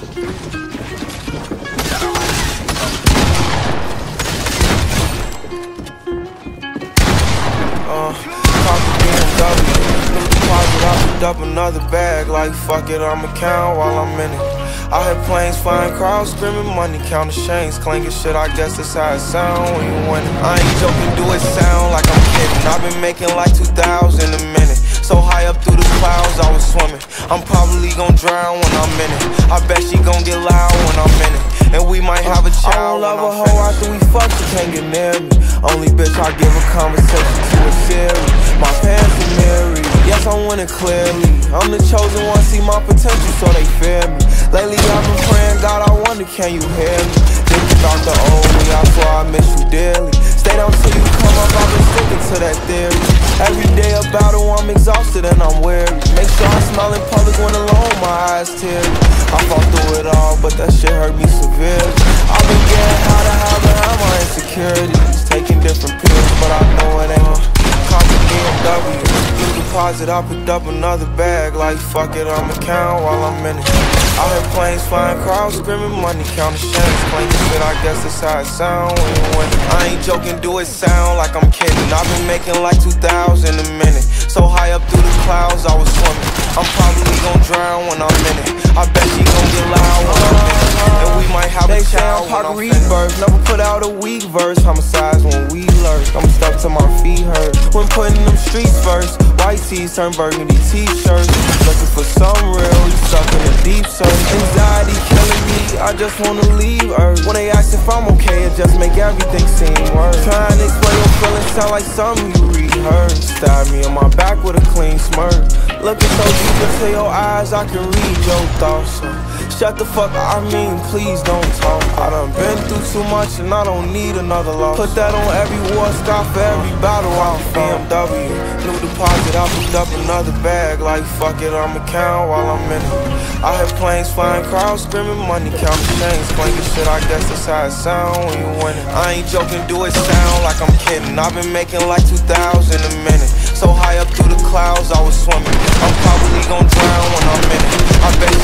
Up another bag, like fuck it, I'ma count while I'm in it. I hear planes flying, crowds screaming, money counting chains clanking shit. I guess that's how it sound when you win it. I ain't joking, do it sound like I'm kidding. I've been making like 2,000 a minute. So high up through the clouds, I was swimming. I'm probably gon' drown when I'm in it. I bet she gon' get loud when I'm in it. And we might have a child. I don't love a hoe after we fuck, she can't get near me. Only bitch I give a conversation to a series. My pants are married, yes I'm winning clearly. I'm the chosen one, see my potential so they fear me. Lately I've been praying, God I wonder can you hear me. Thinking about the old me, I swear I miss you dearly. Stay down till you come up, I've been sticking to that theory. Every day a battle, I'm exhausted and I'm weary. Make sure I smile in public when alone, my eyes teary. I fought through it all, but that shit hurt me severely. I've been getting how to have my insecurities. Taking different pills, but I know it ain't Copy BMW. New deposit, I picked up another bag. Like fuck it, I'ma count while I'm in it. I heard planes flying, crowds screaming, money counting chains clanking shit. I guess that's how it sound when you win it. I ain't joking, do it sound like I'm kidding. I've been making like 2,000 a minute. So high up through the clouds, I was swimming. I'm probably gon' drown when I'm in it. I bet she gon' get loud when I'm in it. And we might have a child when I'm rebirth. Never put out a weak verse. Homicides when we lurk. I'm stuck till my feet hurt. When putting them streets first. White tees turn burgundy t-shirts. Looking for some real, you stuck in a deep search. Anxiety killing me, I just wanna leave Earth. When they ask if I'm okay, it just make everything seem worse. Trying to explain your feelings sound like something you rehearsed. Stab me on my back with a clean smirk. Looking so deep into your eyes, I can read your thoughts. So shut the fuck up, I mean, please don't talk. I done been through too much and I don't need another loss. Put that on every war scar for every battle out. BMW, new deposit, I picked up another bag. Like fuck it, I'ma count while I'm in it. I hear planes flying, crowds screaming, money counting chains clanking shit. I guess that's how it sound when you win it. I ain't joking, do it sound like I'm kidding. I've been making like 2,000 a minute. So high up through the clouds, I was swimming. I'm probably gon' drown when I'm in it. I bet